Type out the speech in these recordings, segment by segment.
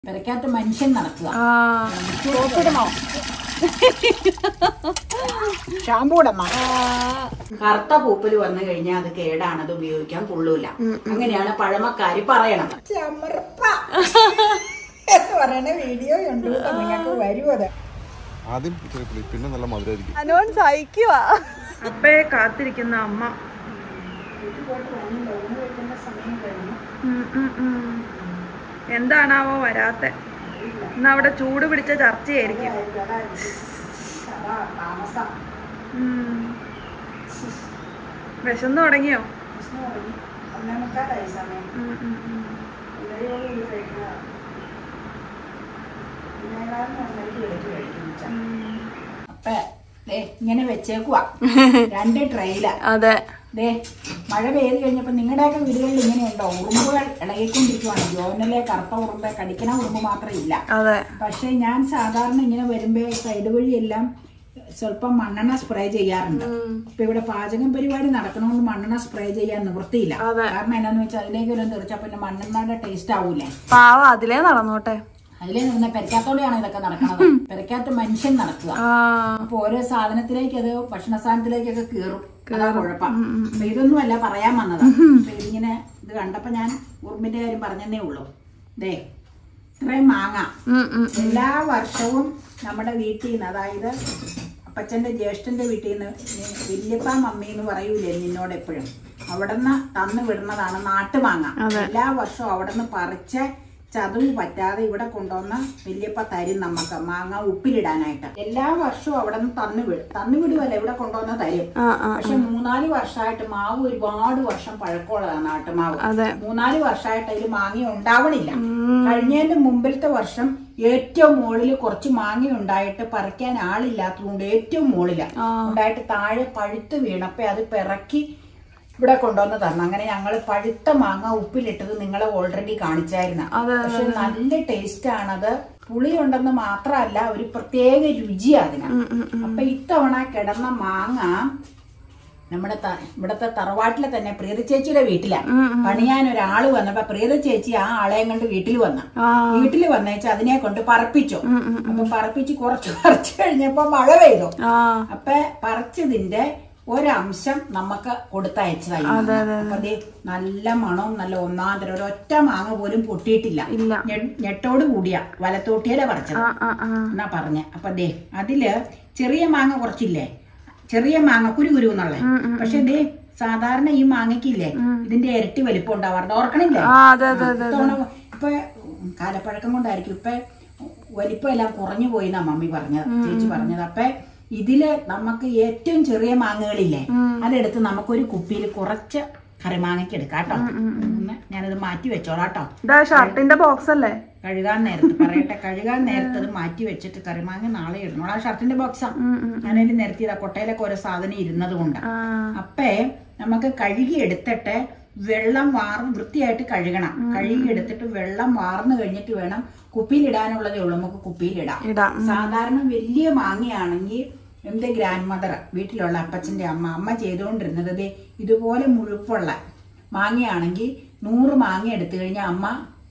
പെരക്കാത്ത മനുഷ്യൻ നടക്കുക. ഷാമ്പൂടമ്മ കറുത്ത പൂപ്പല് വന്നു കഴിഞ്ഞാൽ അത് കേടാണ്, അത് ഉപയോഗിക്കാൻ കൊള്ളൂല. അങ്ങനെയാണ് പഴമക്കാര് പറയണത്. എന്ന് പറയണ വീഡിയോ ഉണ്ട്, നിങ്ങൾക്ക് വരുമോ? അത് ആദ്യം പിന്നെ നല്ല മധുരമായിരിക്കും. അപ്പയെ കാത്തിരിക്കുന്ന അമ്മ എന്താണാവോ വരാത്തെ? ഇന്ന് അവിടെ ചൂട് പിടിച്ച ചർച്ചയായിരിക്കും. വിശന്നു തുടങ്ങിയോ? അപ്പൊ ഇങ്ങനെ വെച്ചേക്കുവാ 2 ട്രെയില. അതെ, മഴ പെയ്ത് കഴിഞ്ഞപ്പോ നിങ്ങളുടെയൊക്കെ വീടുകളിൽ ഇങ്ങനെയുണ്ടോ? ഉറുമ്പുകൾ ഇളകിക്കൊണ്ടിരിക്കുവാണ്. ജോനലെ കറുത്ത ഉറുമ്പ്, കടിക്കണ ഉറുമ്പ് മാത്രം ഇല്ല. പക്ഷെ ഞാൻ സാധാരണ ഇങ്ങനെ വരുമ്പോ സൈഡ് വഴിയെല്ലാം സ്വല്പം മണ്ണെണ്ണ സ്പ്രേ ചെയ്യാറുണ്ട്. ഇപ്പൊ ഇവിടെ പാചകം പരിപാടി നടക്കണോണ്ട് മണ്ണെണ്ണ സ്പ്രേ ചെയ്യാൻ നിവൃത്തിയില്ല. കാരണം എന്നാന്ന് വെച്ചാൽ അതിലേക്ക് വല്ലതും തെറിച്ചാ പിന്നെ മണ്ണെണ്ണയുടെ ടേസ്റ്റ് ആവൂലേ. അതിലേ നടന്നോട്ടെ. അതിലേ നിന്ന് പെരക്കാത്തോടെയാണ് ഇതൊക്കെ നടക്കുന്നത്. പെരക്കാത്ത മനുഷ്യൻ നടക്കുക. അപ്പൊ ഓരോ സാധനത്തിലേക്ക്, അത് ഭക്ഷണ സാധനത്തിലേക്കൊക്കെ കീറും. അതാ കുഴപ്പം. അപ്പൊ ഇതൊന്നുമല്ല പറയാൻ വന്നതാ. അപ്പൊ ഇതിങ്ങനെ ഇത് കണ്ടപ്പോ ഞാൻ ഉറുമ്പിന്റെ കാര്യം പറഞ്ഞതേ ഉള്ളൂ. ഇത്രയും മാങ്ങ എല്ലാ വർഷവും നമ്മുടെ വീട്ടിൽ നിന്ന്, അതായത് അപ്പച്ചന്റെ ജ്യേഷ്ഠന്റെ വീട്ടിൽ നിന്ന്, വല്യപ്പ മമ്മി എന്ന് പറയൂലേ നിന്നോട് എപ്പോഴും, അവിടെ നിന്ന് തന്നു വിടുന്നതാണ് നാട്ടുമാങ്ങ. എല്ലാ വർഷവും അവിടെ നിന്ന് പറിച്ച് ചതവ് പറ്റാതെ ഇവിടെ കൊണ്ടുവന്ന് വല്യപ്പ തരും നമുക്ക് മാങ്ങ ഉപ്പിലിടാനായിട്ട്. എല്ലാ വർഷവും അവിടെ നിന്ന് തന്നു വിടുവല്ല, ഇവിടെ കൊണ്ടുവന്ന് തരും. പക്ഷെ 3-4 വർഷമായിട്ട് മാവ് ഒരുപാട് വർഷം പഴക്കമുള്ളതാണ് നാട്ടുമാവ്. 3-4 വർഷമായിട്ട് അതിൽ മാങ്ങ ഉണ്ടാവണില്ല. കഴിഞ്ഞതിന്റെ മുമ്പിലത്തെ വർഷം ഏറ്റവും മുകളിൽ കുറച്ച് മാങ്ങ ഉണ്ടായിട്ട് പറിക്കാൻ ആളില്ലാത്തതുകൊണ്ട് ഏറ്റവും മുകളില ഉണ്ടായിട്ട് താഴെ പഴുത്ത് വീണപ്പോ അത് പിറക്കി ഇവിടെ കൊണ്ടുവന്ന് തരണം. അങ്ങനെ ഞങ്ങൾ പഴുത്ത മാങ്ങ ഉപ്പിലിട്ടത് നിങ്ങളെ ഓൾറെഡി കാണിച്ചായിരുന്നു. പക്ഷെ നല്ല ടേസ്റ്റ് ആണത്. പുളി ഉണ്ടെന്ന് മാത്രമല്ല, ഒരു പ്രത്യേക രുചിയാണ് അതിന്. അപ്പൊ ഇത്തവണ കിടന്ന മാങ്ങ നമ്മുടെ ഇവിടത്തെ തറവാട്ടിലെ തന്നെ പ്രീത ചേച്ചിയുടെ വീട്ടിലാണ്. പണിയാൻ ഒരാള് വന്നപ്പോ പ്രീത ചേച്ചി ആ ആളെയും കൊണ്ട് വീട്ടിൽ വന്നേച്ച് അതിനെ കൊണ്ട് പറപ്പിച്ചു. അപ്പൊ പറപ്പിച്ച് കുറച്ച് പറിച്ചു കഴിഞ്ഞപ്പോ മഴ പെയ്തു. അപ്പൊ പറിച്ചതിന്റെ ഒരംശം നമുക്ക് കൊടുത്തയച്ചതായി. അപ്പൊ നല്ല മണവും നല്ല ഒന്നാന്തരം, ഒരൊറ്റ മാങ്ങ പോലും പൊട്ടിയിട്ടില്ല. ഞെട്ടോട് കൂടിയ വലത്തോട്ടിയല പറിച്ചത് എന്നാ പറഞ്ഞ. അപ്പൊ അതില് ചെറിയ മാങ്ങ കുറച്ചില്ലേ, ചെറിയ മാങ്ങ കുരു എന്നുള്ള. പക്ഷെ സാധാരണ ഈ മാങ്ങക്കില്ലേ ഇതിന്റെ ഇരട്ടി വലിപ്പം ഉണ്ടാവാറുണ്ട്, ഓർക്കണില്ലേ? ഇപ്പൊ കാലപ്പഴക്കം കൊണ്ടായിരിക്കും ഇപ്പൊ വലിപ്പം എല്ലാം കുറഞ്ഞു പോയി എന്നാ മമ്മി പറഞ്ഞത്, ചേച്ചി പറഞ്ഞത്. അപ്പൊ ഇതില് നമുക്ക് ഏറ്റവും ചെറിയ മാങ്ങകളില്ലേ അതെടുത്ത് നമുക്കൊരു കുപ്പിയിൽ കുറച്ച് കറിമാങ്ങയ്ക്ക് എടുക്കാം കേട്ടോ. ഞാനത് മാറ്റി വെച്ചോളാട്ടോ. ഷർട്ടിന്റെ ബോക്സ് അല്ലേ? കഴുകാൻ നേരത്ത് അത് മാറ്റി വെച്ചിട്ട് കറിമാങ്ങ നാളെ ഇടണോളാ. ഷർട്ടിന്റെ ബോക്സാ ഞാനതിൽ നിരത്തിയതാ, കൊട്ടയിലൊക്കെ ഓരോ സാധനം ഇരുന്നത് കൊണ്ട്. അപ്പേ നമുക്ക് കഴുകി എടുത്തിട്ട് വെള്ളം വൃത്തിയായിട്ട് കഴുകണം. കഴുകി എടുത്തിട്ട് വെള്ളം വാർന്നു കഴിഞ്ഞിട്ട് വേണം കുപ്പിയിലിടാനുള്ളതേ ഉള്ളൂ. നമുക്ക് കുപ്പിയിലിടാം. സാധാരണ വലിയ മാങ്ങയാണെങ്കിൽ എന്റെ ഗ്രാൻഡ് മദർ, വീട്ടിലുള്ള അപ്പച്ചന്റെ അമ്മ ചെയ്തുകൊണ്ടിരുന്നത് ഇതുപോലെ മുഴുപ്പുള്ള മാങ്ങയാണെങ്കിൽ 100 മാങ്ങ എടുത്തു കഴിഞ്ഞാൽ അമ്മ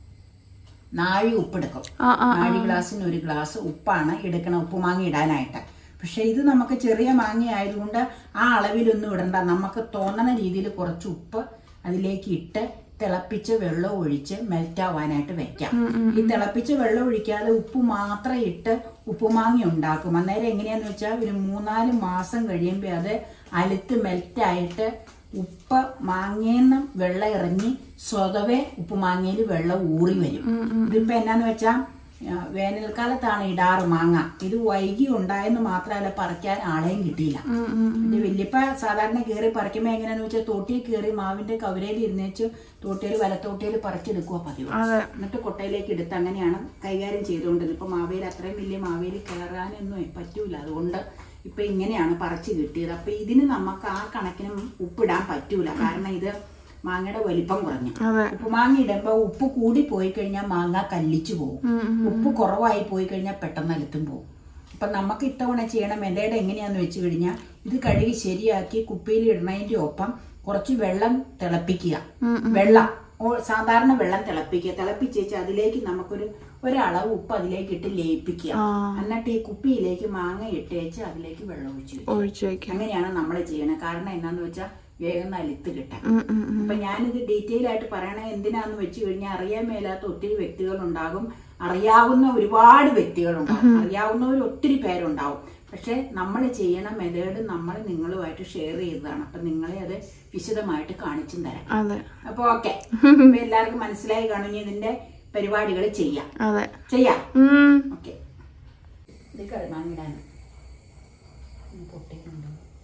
4 ഉപ്പെടുക്കും. 4 ഗ്ലാസ്സിന് 1 ഗ്ലാസ് ഉപ്പാണ് എടുക്കണം, ഉപ്പുമാങ്ങ ഇടാനായിട്ട്. പക്ഷെ ഇത് നമുക്ക് ചെറിയ മാങ്ങ ആയതുകൊണ്ട് ആ അളവിലൊന്നും ഇടണ്ട. നമുക്ക് തോന്നണ രീതിയിൽ കുറച്ച് ഉപ്പ് അതിലേക്ക് ഇട്ട് തിളപ്പിച്ച് വെള്ളം ഒഴിച്ച് മെൽറ്റ് ആവാനായിട്ട് വെക്കാം. ഈ തിളപ്പിച്ച് വെള്ളം ഒഴിക്കാതെ ഉപ്പ് മാത്രം ഇട്ട് ഉപ്പുമാങ്ങ ഉണ്ടാക്കും. അന്നേരം എങ്ങനെയാന്ന് വെച്ചാൽ ഒരു 3-4 മാസം കഴിയുമ്പോൾ അത് അലുത്ത് മെൽറ്റായിട്ട് ഉപ്പ് മാങ്ങേന്ന് വെള്ളം ഇറങ്ങി സ്വതവേ ഉപ്പുമാങ്ങയിൽ വെള്ളം ഊറി വരും. ഇതിപ്പോ എന്നാന്ന് വെച്ചാ വേനൽക്കാലത്താണ് ഇടാറ് മാങ്ങ. ഇത് വൈകി ഉണ്ടായെന്ന് മാത്രമല്ല പറിക്കാൻ ആളെയും കിട്ടിയില്ല. എന്റെ വല്യപ്പ സാധാരണ കയറി പറിക്കുമ്പോ എങ്ങനെയാന്ന് വെച്ചാൽ തോട്ടിയിൽ കയറി മാവിന്റെ കവരയിൽ ഇരുന്നേച്ച് തോട്ടിയിൽ വലത്തോട്ടിയിൽ പറിച്ചെടുക്കുക പതിവ്. എന്നിട്ട് കൊട്ടയിലേക്ക് എടുത്ത് അങ്ങനെയാണ് കൈകാര്യം ചെയ്തുകൊണ്ടിരുന്നത്. ഇപ്പൊ മാവേലി അത്രയും വലിയ മാവേലി കയറാനൊന്നും പറ്റൂല, അതുകൊണ്ട് ഇപ്പൊ ഇങ്ങനെയാണ് പറിച്ചു കിട്ടിയത്. അപ്പൊ ഇതിന് നമുക്ക് ആ കണക്കിന് ഉപ്പിടാൻ പറ്റൂല, കാരണം ഇത് മാങ്ങയുടെ വലിപ്പം കുറഞ്ഞു. ഉപ്പുമാങ്ങ ഇടുമ്പോ ഉപ്പ് കൂടി പോയി കഴിഞ്ഞാൽ മാങ്ങ കല്ലിച്ചു പോകും. ഉപ്പ് കുറവായി പോയി കഴിഞ്ഞാൽ പെട്ടെന്ന് അലുത്തും പോകും. അപ്പൊ നമുക്ക് ഇത്തവണ ചെയ്യണം. എൻ്റെ എങ്ങനെയാന്ന് വെച്ച് കഴിഞ്ഞാൽ ഇത് കഴുകി ശരിയാക്കി കുപ്പിയിൽ ഇടണതിന്റെ ഒപ്പം കുറച്ച് വെള്ളം തിളപ്പിക്കുക. സാധാരണ വെള്ളം തിളപ്പിക്കുക. തിളപ്പിച്ചേച്ച് അതിലേക്ക് നമുക്കൊരു ഒരളവ് ഉപ്പ് അതിലേക്ക് ഇട്ട് ലയിപ്പിക്കുക. എന്നിട്ട് ഈ കുപ്പിയിലേക്ക് മാങ്ങ ഇട്ടേച്ച് അതിലേക്ക് വെള്ളം ഒഴിച്ചു വെക്കുക. അങ്ങനെയാണ് നമ്മൾ ചെയ്യണത്. കാരണം എന്നാന്ന് വെച്ചാൽ വേഗം നലുത്ത് കിട്ടാൻ. അപ്പൊ ഞാനിത് ഡീറ്റെയിൽ ആയിട്ട് പറയണേ എന്തിനാന്ന് വെച്ച് കഴിഞ്ഞാൽ അറിയാൻ മേലാത്ത ഒത്തിരി വ്യക്തികളുണ്ടാകും, അറിയാവുന്ന ഒരുപാട് വ്യക്തികളുണ്ടാകും, അറിയാവുന്നവർ ഒത്തിരി പേരുണ്ടാവും. പക്ഷെ നമ്മൾ ചെയ്യണ മെത്തേഡ് നമ്മൾ നിങ്ങളുമായിട്ട് ഷെയർ ചെയ്തതാണ്. അപ്പൊ നിങ്ങളെ അത് വിശദമായിട്ട് കാണിച്ചും തരാം. അപ്പൊ ഓക്കെ, എല്ലാവർക്കും മനസ്സിലായി കാണും. ഇതിന്റെ പരിപാടികൾ ചെയ്യാം. ഓക്കെ, ഇത് കറിമാങ്ങിടാൻ പൊട്ടിക്കുന്നുണ്ടോ?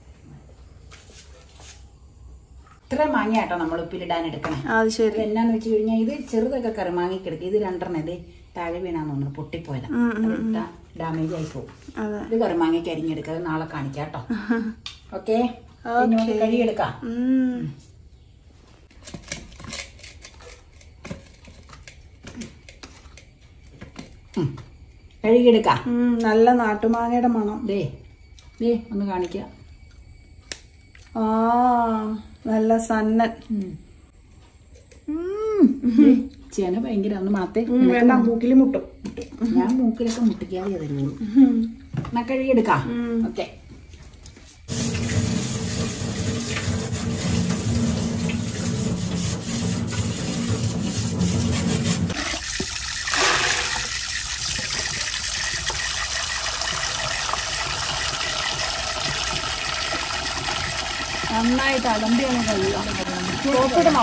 ഇത്ര മാങ്ങയാട്ടോ നമ്മൾ ഉപ്പിലിടാൻ എടുക്കണം. എന്നാന്ന് വെച്ച് കഴിഞ്ഞാൽ ഇത് ചെറുതൊക്കെ കറിമാങ്ങിക്കെടുക്കുക. ഇത് 2 ഇത് താഴെ വീണാന്ന് തോന്നുന്നു, പൊട്ടിപ്പോയതാ. ഡാമേജ് ആയി പോകും. ഇത് കറിമാങ്ങയ്ക്ക് അരിഞ്ഞെടുക്കുക. നാളെ കാണിക്കാം കേട്ടോ. ഓക്കെ, കഴുകിയെടുക്കാം. കഴുകിയെടുക്കാം. നല്ല നാട്ടുമാങ്ങയുടെ മണം. ദേ ഒന്ന് കാണിക്കാം. നല്ല സന്നൻ. ചേന ഭയങ്കര ഒന്ന് മാത്തേ, മൂക്കിൽ മുട്ടും. ഞാൻ മൂക്കിലൊക്കെ മുട്ടിക്കാതെ തരുള്ളൂ. എന്നാ കഴുകിയെടുക്കാം. ഓക്കെ, നന്നായിട്ട് അടമ്പിയാണ് കഴുകാൻ. സോപ്പിടണോ?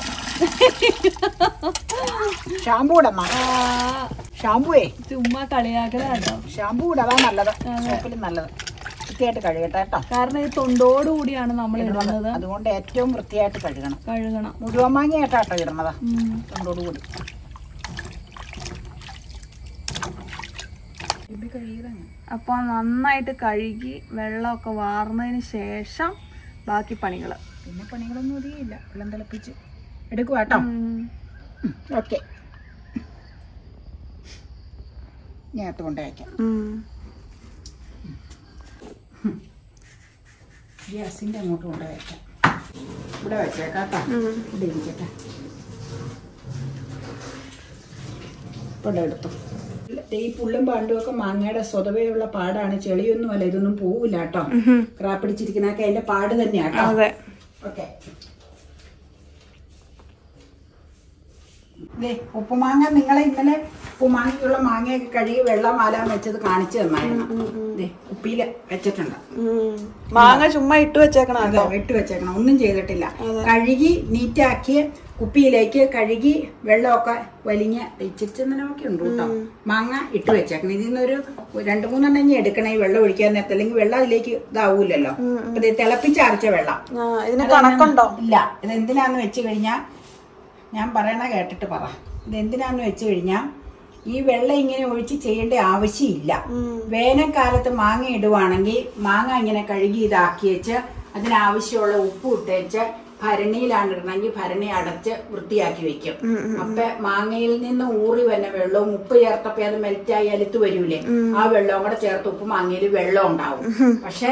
ഷാമ്പൂ ഇടണോ? ഷാമ്പുവേ ചുമ്മാ കളിയാക്കലാട്ടോ. ഷാമ്പൂ ഇടാ നല്ലത്, സോപ്പിലും നല്ലത്. വൃത്തിയായിട്ട് കഴുകട്ടെ കേട്ടോ. കാരണം ഈ തൊണ്ടോട് കൂടിയാണ് നമ്മൾ ഇടുന്നത്. അതുകൊണ്ട് ഏറ്റവും വൃത്തിയായിട്ട് കഴുകണം. മുഴുവൻ മാങ്ങയായിട്ടാട്ടോ ഇടണതാ, തൊണ്ടോട് കൂടി. അപ്പൊ നന്നായിട്ട് കഴുകി വെള്ളമൊക്കെ വാർന്നതിന് ശേഷം ബാക്കി പണികള്. പിന്നെ പണികളൊന്നും ഒതുങ്ങിയില്ല. വെള്ളം തിളപ്പിച്ച് എടുക്കുക കേട്ടോ. ഓക്കെ, ഞാൻ കൊണ്ട് വയ്ക്കാം. ഗ്യാസിൻ്റെ അങ്ങോട്ട് കൊണ്ട് വയ്ക്കാം. ഇവിടെ വെച്ചേക്കാം കേട്ടോ. ഇവിടെ ഇരിക്കട്ടെ. ഇവിടെ എടുത്തു. ഈ പുള്ളും പാണ്ടും ഒക്കെ മാങ്ങയുടെ സ്വതവേയുള്ള പാടാണ്. ചെളിയൊന്നും അല്ല, ഇതൊന്നും പോവില്ല കേട്ടോ. ക്രാപ്പിടിച്ചിരിക്കുന്നതൊക്കെ അതിന്റെ പാട് തന്നെയാട്ടോ. ഓക്കെ, ഉപ്പുമാങ്ങ നിങ്ങളെ ഇന്നലെ ഉപ്പുമാങ്ങയ്ക്കുള്ള മാങ്ങയൊക്കെ കഴുകി വെള്ളം മാലാൻ വെച്ചത് കാണിച്ചു തന്നായിരുന്നു. കുപ്പിയില് വെച്ചിട്ടുണ്ട്. മാങ്ങ ചുമ്മാ ഇട്ട് വെച്ചേക്കണം. ഇട്ട് വെച്ചേക്കണം, ഒന്നും ചെയ്തിട്ടില്ല. കഴുകി നീറ്റാക്കി കുപ്പിയിലേക്ക് കഴുകി വെള്ളമൊക്കെ വലിഞ്ഞ് ഇച്ചിരിച്ചെന്നൊക്കെ ഉണ്ട് കേട്ടോ. മാങ്ങ ഇട്ട് വെച്ചേക്കണം. ഇതിൽ നിന്നൊരു 2-3 എടുക്കണം ഈ വെള്ളം ഒഴിക്കാൻ നേരത്തെ, അല്ലെങ്കിൽ വെള്ളം അതിലേക്ക് ഇതാവൂലല്ലോ. അപ്പൊ ഇത് തിളപ്പിച്ചരച്ച വെള്ളം. കണക്കുണ്ടോ? ഇല്ല. ഇതെന്തിനാന്ന് വെച്ച് കഴിഞ്ഞാൽ ഞാൻ പറയണ കേട്ടിട്ട് പറ. ഇതെന്തിനാന്ന് വെച്ച് കഴിഞ്ഞാൽ ഈ വെള്ളം ഇങ്ങനെ ഒഴിച്ച് ചെയ്യേണ്ട ആവശ്യമില്ല. വേനൽക്കാലത്ത് മാങ്ങ ഇടുവാണെങ്കിൽ മാങ്ങ ഇങ്ങനെ കഴുകി ഇതാക്കി വെച്ച് അതിനാവശ്യമുള്ള ഉപ്പ് ഇട്ടേച്ച് ഭരണിയിലാണ് ഇടണമെങ്കിൽ ഭരണി അടച്ച് വൃത്തിയാക്കി വെക്കും. അപ്പൊ മാങ്ങയിൽ നിന്ന് ഊറി വന്ന വെള്ളവും ഉപ്പ് ചേർത്തപ്പോ അത് മെൽറ്റായി അലുത്ത് വരൂലേ, ആ വെള്ളവും കൂടെ ചേർത്ത് ഉപ്പ് മാങ്ങയിൽ വെള്ളം ഉണ്ടാവും. പക്ഷെ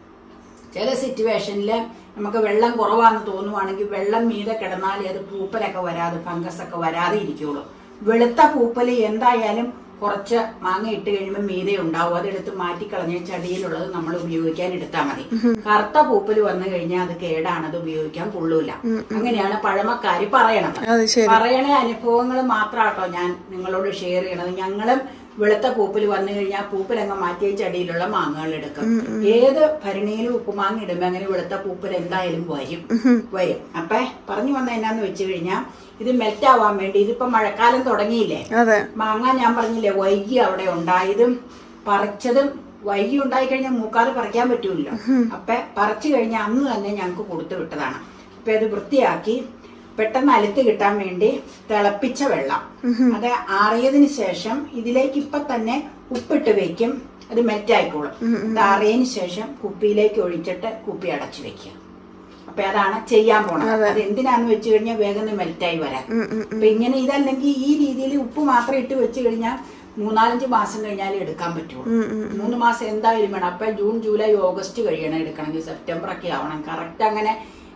ചില സിറ്റുവേഷനില് നമുക്ക് വെള്ളം കുറവാന്ന് തോന്നുവാണെങ്കിൽ വെള്ളം മീതെ കിടന്നാലേ അത് പൂപ്പലൊക്കെ വരാതെ ഫംഗസ് ഒക്കെ വരാതെ ഇരിക്കുള്ളൂ. വെളുത്ത പൂപ്പല് എന്തായാലും കുറച്ച് മാങ്ങ ഇട്ട് കഴിയുമ്പോൾ മീതെ ഉണ്ടാവും. അതെടുത്ത് മാറ്റിക്കളഞ്ഞ ചടിയിലുള്ളത് നമ്മൾ ഉപയോഗിക്കാൻ എടുത്താൽ മതി. കറുത്ത പൂപ്പല് വന്നു കഴിഞ്ഞാൽ അത് കേടാണ്, അത് ഉപയോഗിക്കാൻ കൊള്ളൂല. അങ്ങനെയാണ് പഴമക്കാര് പറയണത്. പറയണ അനുഭവങ്ങൾ മാത്രാട്ടോ ഞാൻ നിങ്ങളോട് ഷെയർ ചെയ്യണത്. ഞങ്ങളും വെളുത്ത പൂപ്പല് വന്നു കഴിഞ്ഞാൽ പൂപ്പലങ്ങ് മാറ്റിയ ചടിയിലുള്ള മാങ്ങകൾ എടുക്കും. ഏത് ഭരണിയിലും ഉപ്പുമാങ്ങ ഇടുമ്പോ അങ്ങനെ വെളുത്ത പൂപ്പൽ എന്തായാലും വരും. അപ്പൊ പറഞ്ഞു വന്ന എന്നാന്ന് വെച്ച് കഴിഞ്ഞാൽ ഇത് മെൽറ്റ് ആവാൻ വേണ്ടി, ഇതിപ്പോ മഴക്കാലം തുടങ്ങിയില്ലേ, മാങ്ങ ഞാൻ പറഞ്ഞില്ലേ വൈകി അവിടെ ഉണ്ടായതും പറിച്ചതും വൈകി ഉണ്ടായി കഴിഞ്ഞാൽ മൂക്കാതെ പറിക്കാൻ പറ്റൂല്ലോ. അപ്പൊ പറിച്ചു കഴിഞ്ഞാൽ അന്ന് തന്നെ ഞങ്ങൾക്ക് കൊടുത്തു വിട്ടതാണ്. അപ്പൊ അത് വൃത്തിയാക്കി പെട്ടെന്ന് അലുത്ത് കിട്ടാൻ വേണ്ടി തിളപ്പിച്ച വെള്ളം അത് ആറിയതിന് ശേഷം ഇതിലേക്ക് ഇപ്പൊ തന്നെ ഉപ്പിട്ട് വെക്കും. അത് മെൽറ്റ് ആയിക്കോളും. അത് ആറിയതിന് ശേഷം കുപ്പിയിലേക്ക് ഒഴിച്ചിട്ട് കുപ്പി അടച്ചു വെക്കുക. അപ്പൊ അതാണ് ചെയ്യാൻ പോണത്. അത് എന്തിനാന്ന് വെച്ച് കഴിഞ്ഞാൽ വേഗം മെൽറ്റായി വരാൻ. അപ്പൊ ഇങ്ങനെ ഇതല്ലെങ്കിൽ ഈ രീതിയിൽ ഉപ്പ് മാത്രം ഇട്ട് വെച്ച് കഴിഞ്ഞാൽ 3-4 മാസം കഴിഞ്ഞാലേ എടുക്കാൻ പറ്റുള്ളൂ. 3 മാസം എന്തായാലും വേണം. അപ്പൊ ജൂൺ, ജൂലൈ, ഓഗസ്റ്റ് കഴിയണം എടുക്കണമെങ്കിൽ. സെപ്റ്റംബർ ഒക്കെ ആവണം. കറക്റ്റ് അങ്ങനെ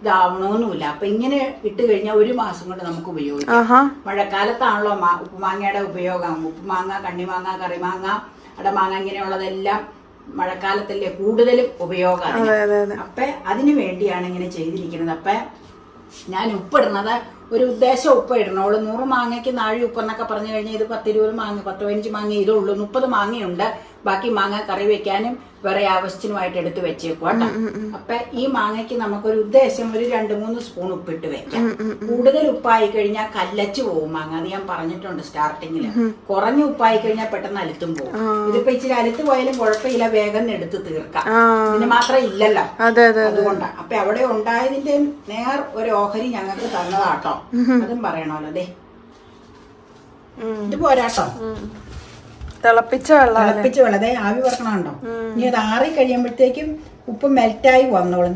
ഇതാവണമെന്നുമില്ല. അപ്പൊ ഇങ്ങനെ ഇട്ട് കഴിഞ്ഞാൽ 1 മാസം കൊണ്ട് നമുക്ക് ഉപയോഗിക്കാം. മഴക്കാലത്താണല്ലോ ഉപ്പുമാങ്ങയുടെ ഉപയോഗം. ഉപ്പുമാങ്ങ, കണ്ണിമാങ്ങ, കറിമാങ്ങ, അടമാങ്ങ ഇങ്ങനെയുള്ളതെല്ലാം മഴക്കാലത്തല്ലേ കൂടുതലും ഉപയോഗമാണ്. അപ്പൊ അതിനു വേണ്ടിയാണ് ഇങ്ങനെ ചെയ്തിരിക്കുന്നത്. അപ്പൊ ഞാൻ ഉപ്പിടുന്നത് ഒരു ഉദ്ദേശം ഉപ്പ് ഇടണോളൂ. 100 മാങ്ങയ്ക്ക് 4 ഉപ്പ് എന്നൊക്കെ പറഞ്ഞു കഴിഞ്ഞാൽ ഇത് 10-20 മാങ്ങ, 10-15 മാങ്ങ ഇതേ ഉള്ളൂ. 30 മാങ്ങയുണ്ട്. ബാക്കി മാങ്ങ കറി വെക്കാനും വേറെ ആവശ്യത്തിനുമായിട്ട് എടുത്ത് വെച്ചേക്കും കേട്ടോ. അപ്പൊ ഈ മാങ്ങയ്ക്ക് നമുക്കൊരു ഉദ്ദേശം ഒരു 2-3 സ്പൂൺ ഉപ്പിട്ട് വെക്കാം. കൂടുതൽ ഉപ്പായി കഴിഞ്ഞാൽ കല്ലച്ചു പോകും മാങ്ങ. അത് ഞാൻ പറഞ്ഞിട്ടുണ്ട് സ്റ്റാർട്ടിങ്ങില്. കുറഞ്ഞ ഉപ്പായി കഴിഞ്ഞാൽ പെട്ടെന്ന് അലുത്തും പോകും. ഇതിപ്പോ ഇച്ചിരി അലുത്ത് പോയാലും കുഴപ്പമില്ല, വേഗം എടുത്ത് തീർക്കാം. ഇതിന് മാത്രം ഇല്ലല്ലോ, അതുകൊണ്ടാണ്. അപ്പൊ അവിടെ ഉണ്ടായതിന്റെ നേർ ഒരു ഓഹരി ഞങ്ങൾക്ക് തന്നതാട്ടോ. അതും പറയണല്ലോ. അതെ, ഇത് പോരാട്ടോ. തിളപ്പിച്ച വെള്ളം അതെ ആവി പറക്കണുണ്ടോ. ഇനി അത് ആറി കഴിയുമ്പോഴത്തേക്കും ഉപ്പ് മെൽറ്റായി വന്നോളും.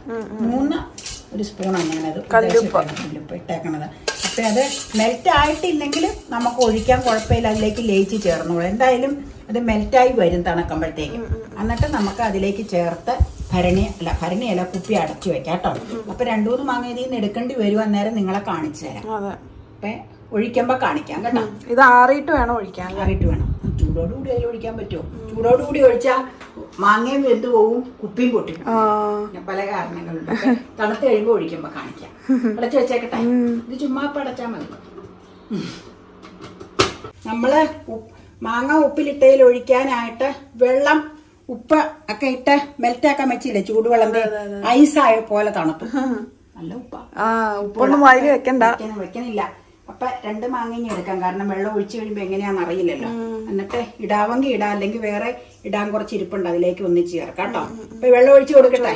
3 സ്പൂണാണ് ഞാനത് കല്ലുപ്പ് ഇട്ടേക്കണത്. അപ്പൊ അത് മെൽറ്റ് ആയിട്ടില്ലെങ്കിൽ നമുക്ക് ഒഴിക്കാൻ കുഴപ്പമില്ല, അതിലേക്ക് ലയിച്ച് ചേർന്നോളും. എന്തായാലും അത് മെൽറ്റായി വരും തണുക്കുമ്പോഴത്തേക്കും. എന്നിട്ട് നമുക്ക് അതിലേക്ക് ചേർത്ത് ഭരണിയല്ല കുപ്പി അടച്ചു വെക്കാം കേട്ടോ. അപ്പൊ 2-3 മാങ്ങ ഇതിൽ നിന്ന് എടുക്കേണ്ടി വരും. അന്നേരം നിങ്ങളെ കാണിച്ചു തരാം. അപ്പൊ ഒഴിക്കുമ്പോ കാണിക്കാം കേട്ടോ. ഇത് ആറിയിട്ട് വേണം ഒഴിക്കാൻ. ആറിയിട്ട് വേണം. ചൂടോടുകൂടി അതിൽ ഒഴിക്കാൻ പറ്റുമോ? ചൂടോടുകൂടി ഒഴിച്ചാൽ മാങ്ങയും വെന്ത് പോവും, കുപ്പിയും പൊട്ടി. പല കാരണങ്ങളുണ്ട്. തണുത്ത് കഴിയുമ്പോ ഒഴിക്കുമ്പോ കാണിക്കാം. അടച്ചു വെച്ചേക്കട്ടെ. ഇത് ചുമ്മാ അടച്ചാൽ മതി. നമ്മള് മാങ്ങ ഉപ്പിലിട്ടതിൽ ഒഴിക്കാനായിട്ട് വെള്ളം ഉപ്പ് ഒക്കെ ഇട്ട് മെൽറ്റാക്കാൻ വെച്ചില്ലേ ചൂടുവെള്ളം, ഐസായ പോലെ തണുത്തു. നല്ല ഉപ്പാ. ഉപ്പൊന്നും വായിൽ വെക്കണില്ല. അപ്പൊ 2 മാങ്ങ എടുക്കാം. കാരണം വെള്ളം ഒഴിച്ചു കഴിയുമ്പോ എങ്ങനെയാന്ന് അറിയില്ലല്ലോ. എന്നിട്ട് ഇടാവെങ്കിൽ ഇടാം, അല്ലെങ്കിൽ വേറെ ഇടാൻ കുറച്ച് ഇരിപ്പുണ്ട്, അതിലേക്ക് ഒന്നിച്ച് ചേർക്കാം കേട്ടോ. അപ്പൊ വെള്ളം ഒഴിച്ചു കൊടുക്കട്ടെ.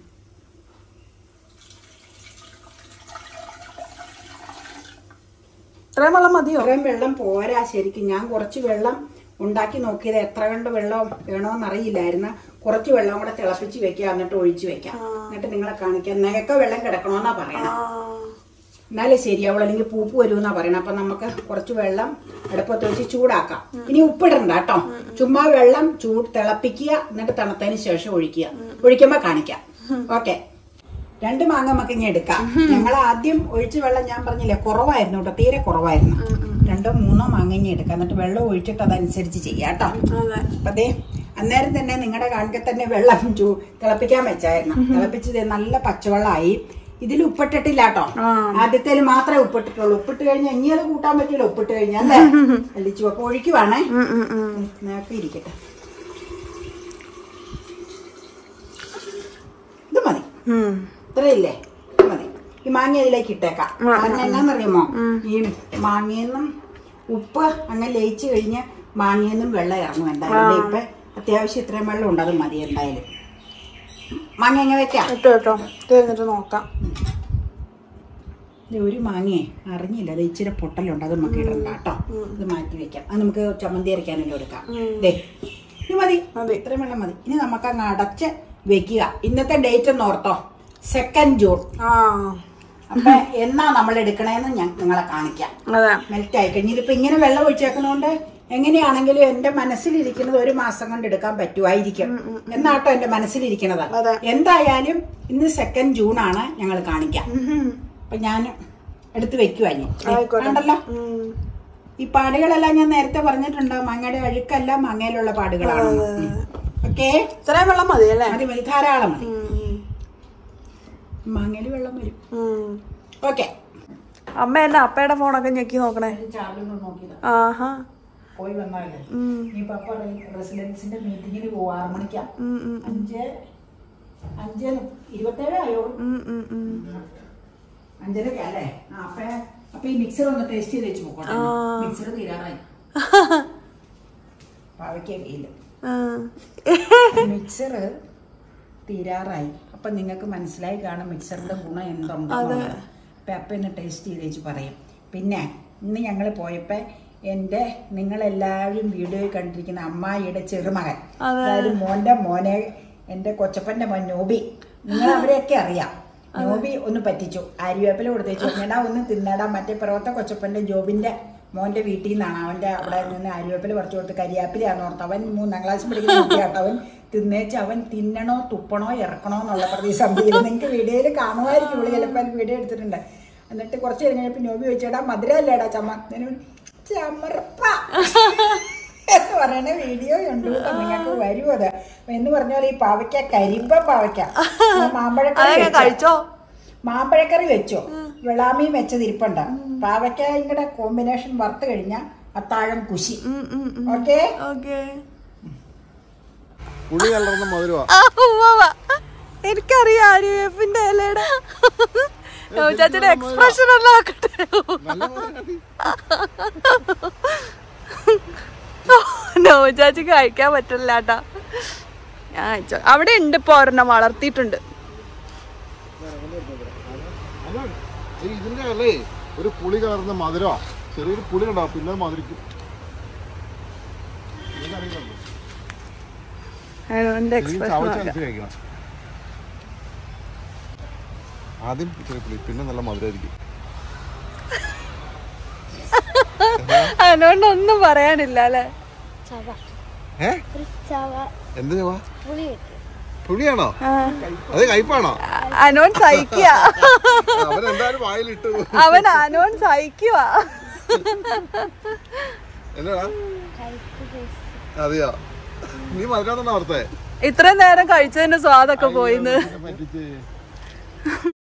ഇത്രയും വെള്ളം മതിയോ? ഇത്രയും വെള്ളം പോരാ ശരിക്കും. ഞാൻ കുറച്ച് വെള്ളം ഉണ്ടാക്കി നോക്കിയത്. എത്ര കണ്ട് വെള്ളം വേണോന്ന് അറിയില്ലായിരുന്നു. കുറച്ച് വെള്ളം കൂടെ തിളപ്പിച്ച് വെക്കുക, എന്നിട്ട് ഒഴിച്ചു വെക്കാം. എന്നിട്ട് നിങ്ങളെ കാണിക്കാം. നിനക്ക് വെള്ളം കിടക്കണമെന്നാ പറയണം, എന്നാലേ ശരിയാവുള്ളൂ, അല്ലെങ്കിൽ പൂപ്പ് വരുമെന്നാ പറയണം. അപ്പൊ നമുക്ക് കുറച്ച് വെള്ളം അടുപ്പത്ത് വെച്ച് ചൂടാക്കാം. ഇനി ഉപ്പിടണ്ട കേട്ടോ. ചുമ്മാ വെള്ളം തിളപ്പിക്കുക, എന്നിട്ട് തണുത്തതിന് ശേഷം ഒഴിക്കുക. ഒഴിക്കുമ്പോ കാണിക്കാം. ഓക്കെ, 2 മാങ്ങ നമുക്ക് ഇനി എടുക്കാം. ഞങ്ങൾ ആദ്യം ഒഴിച്ച വെള്ളം ഞാൻ പറഞ്ഞില്ലേ കുറവായിരുന്നു കേട്ടോ, തീരെ കുറവായിരുന്നു. 2-3 മാങ്ങ ഇനി എടുക്കാം. എന്നിട്ട് വെള്ളം ഒഴിച്ചിട്ട് അതനുസരിച്ച് ചെയ്യാം കേട്ടോ. അപ്പൊ അതേ അന്നേരം തന്നെ നിങ്ങളുടെ കാണിക്കെ തന്നെ വെള്ളം തിളപ്പിക്കാൻ വെച്ചായിരുന്നു. തിളപ്പിച്ചത് നല്ല പച്ചവെള്ളമായി. ഇതിൽ ഉപ്പിട്ടിട്ടില്ല കേട്ടോ. ആദ്യത്തേൽ മാത്രമേ ഉപ്പിട്ടിട്ടുള്ളൂ. ഉപ്പിട്ട് കഴിഞ്ഞാൽ ഇനി അത് കൂട്ടാൻ പറ്റില്ല. ഉപ്പിട്ട് കഴിഞ്ഞാൽ അല്ലേ അല്ലിച്ചു. അപ്പൊ ഒഴിക്കുവാണേ, നേരത്തെ ഇരിക്കട്ടെ. ഇത് മതി, ഇത്രയില്ലേ, ഇത് മതി. ഈ മാങ്ങ ഇതിലേക്ക് ഇട്ടേക്കാം. കാരണം എന്നാന്നറിയുമോ, ഈ മാങ്ങയെന്നും ഉപ്പ് അങ്ങനെ ലയിച്ചു കഴിഞ്ഞ് മാങ്ങയെന്നും വെള്ളം ഇറങ്ങും. എന്തായാലും ഇപ്പൊ അത്യാവശ്യം ഇത്രയും വെള്ളം ഉണ്ട്, അത് മതി. എന്തായാലും മാങ്ങ എങ്ങനെ വെക്കാം കേട്ടോ, നോക്കാം. ഒരു മാങ്ങയെ അറിഞ്ഞില്ല, അത് ഇച്ചിരി പൊട്ടലുണ്ട്, അത് നമുക്ക് ഇടണ്ട കേട്ടോ. ഇത് മാറ്റി വെക്കാം. അത് നമുക്ക് ചമ്മന്തി അരയ്ക്കാനല്ലോ എടുക്കാം. ദേ ഇത് മതി, ഇത്രയും വെള്ളം മതി. ഇനി നമുക്ക് അങ്ങ് അടച്ച് വെക്കുക. ഇന്നത്തെ ഡേറ്റ് ഒന്ന് ഓർത്തോ, 2 ജൂൺ. അപ്പൊ എന്നാ നമ്മൾ എടുക്കണേന്ന് ഞാൻ നിങ്ങളെ കാണിക്കാം. മെൽറ്റ് ആയി കഴിഞ്ഞ് ഇതിപ്പോ ഇങ്ങനെ വെള്ളം ഒഴിച്ചേക്കുന്നതുകൊണ്ട് എങ്ങനെയാണെങ്കിലും എന്റെ മനസ്സിലിരിക്കുന്നത് 1 മാസം കൊണ്ട് എടുക്കാൻ പറ്റുമായിരിക്കും എന്നാട്ടോ എന്റെ മനസ്സിലിരിക്കുന്നത്. എന്തായാലും ഇന്ന് 2 ജൂൺ ആണ്, ഞങ്ങൾ കാണിക്കാം. അപ്പൊ ഞാൻ എടുത്ത് വെക്കുവാഞ്ഞു കണ്ടല്ലോ. ഈ പാടുകളെല്ലാം ഞാൻ നേരത്തെ പറഞ്ഞിട്ടുണ്ട്. മാങ്ങയുടെ അഴുക്കല്ല, മാങ്ങയിലുള്ള പാടുകളാണ്. ഓക്കെ, ഇത്രയും വെള്ളം മതി അല്ലേ? മതി, ധാരാളം മതി. മാങ്ങയില് വെള്ളം വരും. ഓക്കെ, അമ്മ എന്നെ അപ്പയുടെ ഫോണൊക്കെ ഞെക്കി നോക്കണേ. ആഹാ, പോയി വന്നാലേ. ഈ പപ്പ റെസിഡൻസിന്റെ മീറ്റിങ്ങിന് പോകും 6 മണിക്കാ. 5:27 ആയോ? 5:30 അല്ലേ? അപ്പൊ ഈ മിക്സർ ഒന്ന് ടേസ്റ്റ് ചെയ്ത് വെച്ച് പോക്കോട്ടെ. മിക്സർ തീരാറായി. പാവയ്ക്കയില്ല, മിക്സർ തീരാറായി. അപ്പൊ നിങ്ങൾക്ക് മനസ്സിലായി കാണും മിക്സറിന്റെ ഗുണം എന്തുണ്ടെന്ന്. അപ്പൊ ഇന്ന് ടേസ്റ്റ് ചെയ്ത് വെച്ച് പറയും. പിന്നെ ഇന്ന് ഞങ്ങൾ പോയപ്പോ നിങ്ങളെല്ലാവരും വീഡിയോയിൽ കണ്ടിരിക്കുന്ന അമ്മായിയുടെ ചെറുമകൻ, അതായത് മോനെ എന്റെ കൊച്ചപ്പന്റെ മോൻ നോബി, നിങ്ങൾ അവരെയൊക്കെ അറിയാം. നോബി ഒന്ന് പറ്റിച്ചു. ആര്യവേപ്പില കൊടുത്തേച്ചു. എടാ ഒന്ന് തിന്നടാ. മറ്റേ പിറവത്തെ കൊച്ചപ്പന്റെ ജോബിന്റെ മോന്റെ വീട്ടിൽ നിന്നാണ്. അവന്റെ അവിടെ നിന്ന് ആര്യവേപ്പില പറിച്ചു കൊടുത്ത് കരിയാപ്പിലാന്ന് ഓർത്ത്. അവൻ 3ാം ക്ലാസ് പഠിക്കുന്ന കുട്ടിയാട്ടോ. അവൻ തിന്നേച്ച് അവൻ തിന്നണോ തുപ്പണോ ഇറക്കണോ എന്നുള്ള പ്രതിസന്ധിയിൽ നിങ്ങൾക്ക് വീഡിയോയിൽ കാണുമായിരിക്കും. ഇവിടെ ചിലപ്പോൾ വീഡിയോ എടുത്തിട്ടുണ്ട്. എന്നിട്ട് കുറച്ച് കഴിഞ്ഞപ്പോൾ നോബി ചോദിച്ചേടാ മധുരല്ലേടാ ചമർപ്പ എന്ന് പറയണ വീഡിയോ ഉണ്ട്. നിങ്ങൾക്ക് വരും അത് എന്ന് പറഞ്ഞാൽ ഈ പാവയ്ക്ക കരിമ്പ പാവയ്ക്ക മാമ്പഴക്കറി വെച്ചോ വെളാമിയും വെച്ചതിരിപ്പുണ്ട്. പാവയ്ക്ക ഇങ്ങനെ കോമ്പിനേഷൻ വറുത്ത് കഴിഞ്ഞാൽ അത്താഴം കുശി. ഓക്കെ എനിക്കറിയാം ആര്യവേപ്പിന്റെ ഇലയുടെ ചാച്ചയുടെ എക്സ്പ്രഷൻ എല്ലാം ആക്കട്ടെ. ചാച്ചിക്ക് കഴിക്കാൻ പറ്റില്ല കേട്ടാ. അവിടെ ഉണ്ട് ഇപ്പൊ ഒരെണ്ണം വളർത്തിയിട്ടുണ്ട്. ഇതിന്റെ അല്ലേ ഒരു പുളി കലർന്ന മധുരമാ. ചെറിയൊരു പുളി ഉണ്ടാവും പിന്നെ മധുരിക്കും. ആദ്യം ചെറിയ പുളി പിന്നെ നല്ല മധുരമായിരിക്കും. അതിനോണ്ടൊന്നും പറയാനില്ല അല്ലേ. എന്ത് ചവ? പുളിയാണോ? അത് കയ്പാണോ? അനോൻ സഹിക്കുക. അവനെന്തായാലും വായിലിട്ടു. അവൻ അനോൻ സഹിക്കുക. എന്നാ അതെയോ? നീ മധുരാന്നോ ഓർത്തേ? ഇത്രയും നേരം കഴിച്ചതിന്റെ സ്വാദൊക്കെ പോയിന്ന്.